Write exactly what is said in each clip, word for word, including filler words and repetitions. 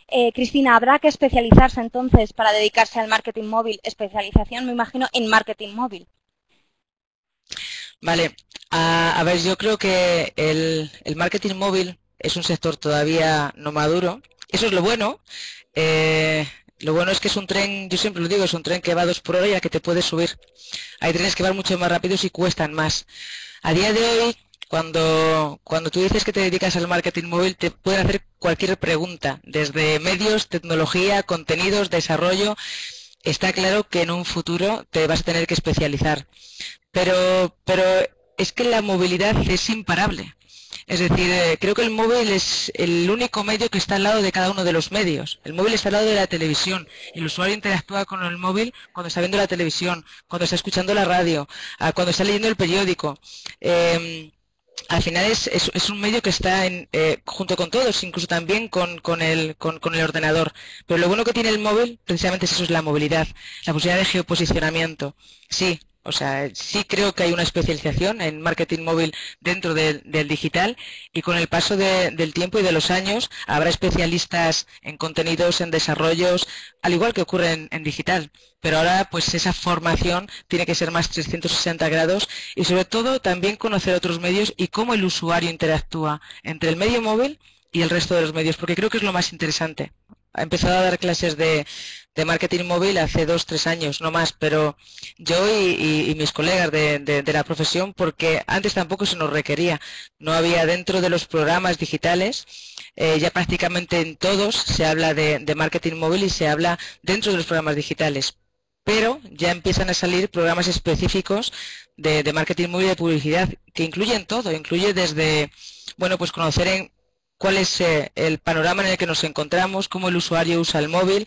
Eh, Cristina, ¿habrá que especializarse entonces para dedicarse al marketing móvil? Especialización, me imagino, en marketing móvil. Vale, a, a ver, yo creo que el, el marketing móvil es un sector todavía no maduro. Eso es lo bueno. Eh, lo bueno es que es un tren, yo siempre lo digo, es un tren que va a dos por hora y a que te puedes subir. Hay trenes que van mucho más rápidos y cuestan más. A día de hoy, cuando, cuando tú dices que te dedicas al marketing móvil, te pueden hacer cualquier pregunta, desde medios, tecnología, contenidos, desarrollo. Está claro que en un futuro te vas a tener que especializar. Pero, pero es que la movilidad es imparable. Es decir, eh, creo que el móvil es el único medio que está al lado de cada uno de los medios. El móvil está al lado de la televisión. El usuario interactúa con el móvil cuando está viendo la televisión, cuando está escuchando la radio, ah, cuando está leyendo el periódico. Eh, al final es, es, es un medio que está en, eh, junto con todos, incluso también con, con, el, con, con el ordenador. Pero lo bueno que tiene el móvil, precisamente es eso, es la movilidad, la posibilidad de geoposicionamiento. Sí, o sea, sí creo que hay una especialización en marketing móvil dentro del, del digital y con el paso de, del tiempo y de los años habrá especialistas en contenidos, en desarrollos, al igual que ocurre en, en digital. Pero ahora pues esa formación tiene que ser más trescientos sesenta grados y sobre todo también conocer otros medios y cómo el usuario interactúa entre el medio móvil y el resto de los medios, porque creo que es lo más interesante. He empezado a dar clases de, de marketing móvil hace dos, tres años, no más, pero yo y, y, y mis colegas de, de, de la profesión, porque antes tampoco se nos requería. No había dentro de los programas digitales, eh, ya prácticamente en todos se habla de, de marketing móvil y se habla dentro de los programas digitales. Pero ya empiezan a salir programas específicos de, de marketing móvil y de publicidad que incluyen todo, incluye desde, bueno, pues conocer en cuál es eh, el panorama en el que nos encontramos, cómo el usuario usa el móvil.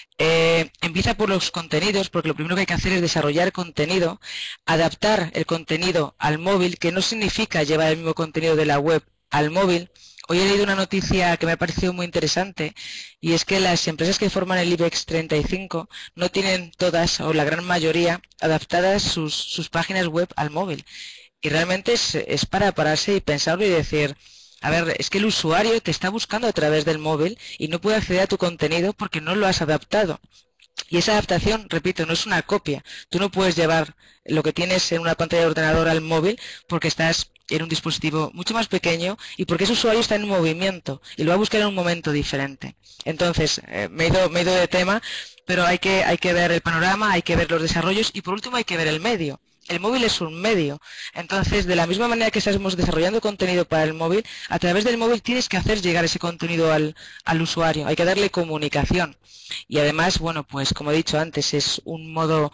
Eh, empieza por los contenidos, porque lo primero que hay que hacer es desarrollar contenido, adaptar el contenido al móvil, que no significa llevar el mismo contenido de la web al móvil. Hoy he leído una noticia que me ha parecido muy interesante y es que las empresas que forman el IBEX treinta y cinco no tienen todas o la gran mayoría adaptadas sus, sus páginas web al móvil. Y realmente es, es para pararse y pensarlo y decir, a ver, es que el usuario te está buscando a través del móvil y no puede acceder a tu contenido porque no lo has adaptado. Y esa adaptación, repito, no es una copia. Tú no puedes llevar lo que tienes en una pantalla de ordenador al móvil porque estás en un dispositivo mucho más pequeño y porque ese usuario está en movimiento y lo va a buscar en un momento diferente. Entonces, eh, me, he ido, me he ido de tema, pero hay que, hay que ver el panorama, hay que ver los desarrollos y por último hay que ver el medio. El móvil es un medio. Entonces, de la misma manera que estamos desarrollando contenido para el móvil, a través del móvil tienes que hacer llegar ese contenido al, al usuario. Hay que darle comunicación. Y además, bueno, pues como he dicho antes, es un modo,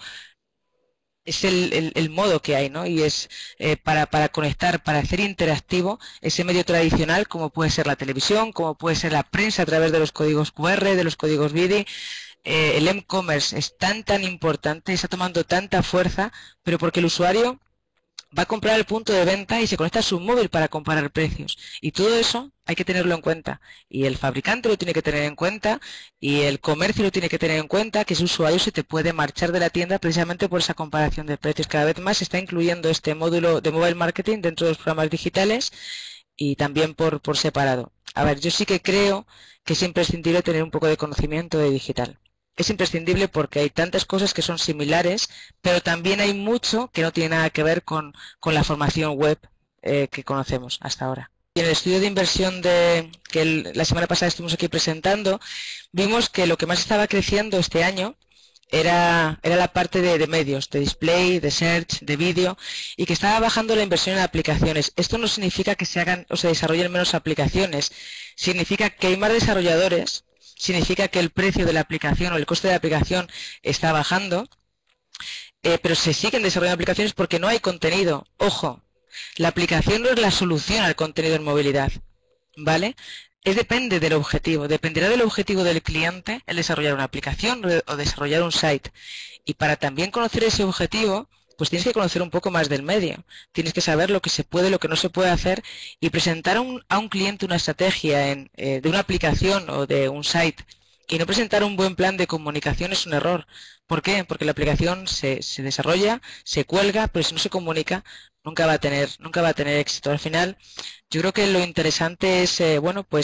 es el, el, el modo que hay, ¿no? Y es eh, para, para conectar, para hacer interactivo ese medio tradicional, como puede ser la televisión, como puede ser la prensa a través de los códigos Q R, de los códigos B I D I. Eh, el e-commerce es tan tan importante, está tomando tanta fuerza, pero porque el usuario va a comprar el punto de venta y se conecta a su móvil para comparar precios. Y todo eso hay que tenerlo en cuenta. Y el fabricante lo tiene que tener en cuenta y el comercio lo tiene que tener en cuenta, que ese usuario se te puede marchar de la tienda precisamente por esa comparación de precios. Cada vez más se está incluyendo este módulo de mobile marketing dentro de los programas digitales y también por, por separado. A ver, yo sí que creo que es imprescindible tener un poco de conocimiento de digital. Es imprescindible porque hay tantas cosas que son similares, pero también hay mucho que no tiene nada que ver con, con la formación web eh, que conocemos hasta ahora. Y en el estudio de inversión de, que el, la semana pasada estuvimos aquí presentando, vimos que lo que más estaba creciendo este año era, era la parte de, de medios, de display, de search, de vídeo, y que estaba bajando la inversión en aplicaciones. Esto no significa que se hagan o se desarrollen menos aplicaciones, significa que hay más desarrolladores, significa que el precio de la aplicación o el coste de la aplicación está bajando, eh, pero se siguen desarrollando aplicaciones porque no hay contenido. Ojo, la aplicación no es la solución al contenido en movilidad, ¿vale? Es depende del objetivo, dependerá del objetivo del cliente el desarrollar una aplicación o desarrollar un site. Y para también conocer ese objetivo, pues tienes que conocer un poco más del medio. Tienes que saber lo que se puede, lo que no se puede hacer y presentar a un, a un cliente una estrategia en, eh, de una aplicación o de un site y no presentar un buen plan de comunicación es un error. ¿Por qué? Porque la aplicación se, se desarrolla, se cuelga, pero si no se comunica nunca va a tener, nunca va a tener éxito. Al final, yo creo que lo interesante es, eh, bueno, pues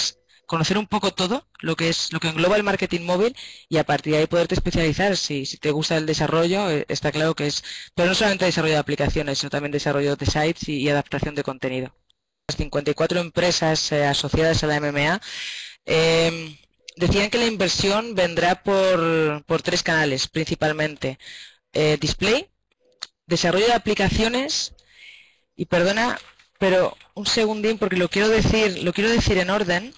conocer un poco todo lo que es lo que engloba el marketing móvil y a partir de ahí poderte especializar. Si, si te gusta el desarrollo, eh, está claro que es, pero no solamente desarrollo de aplicaciones, sino también desarrollo de sites y, y adaptación de contenido. Las cincuenta y cuatro empresas eh, asociadas a la M M A eh, decían que la inversión vendrá por, por tres canales principalmente: eh, display, desarrollo de aplicaciones y, perdona, pero un segundín porque lo quiero decir, lo quiero decir en orden.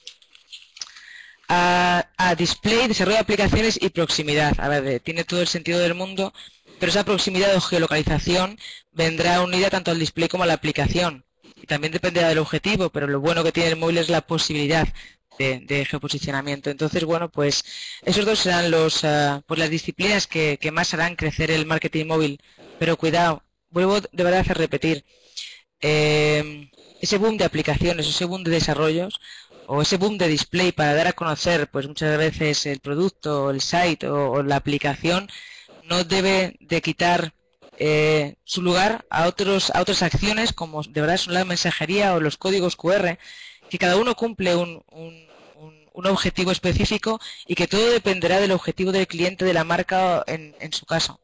A, a display, desarrollo de aplicaciones y proximidad. A ver, tiene todo el sentido del mundo, pero esa proximidad o geolocalización vendrá unida tanto al display como a la aplicación. Y también dependerá del objetivo, pero lo bueno que tiene el móvil es la posibilidad de, de geoposicionamiento. Entonces, bueno, pues esos dos serán los, uh, pues las disciplinas que, que más harán crecer el marketing móvil. Pero cuidado, vuelvo de verdad a repetir, eh, ese boom de aplicaciones, ese boom de desarrollos, o ese boom de display para dar a conocer pues muchas veces el producto, el site o, o la aplicación, no debe de quitar eh, su lugar a otros a otras acciones como de verdad son la mensajería o los códigos cu erre, que cada uno cumple un, un, un, un objetivo específico y que todo dependerá del objetivo del cliente de la marca en, en su caso.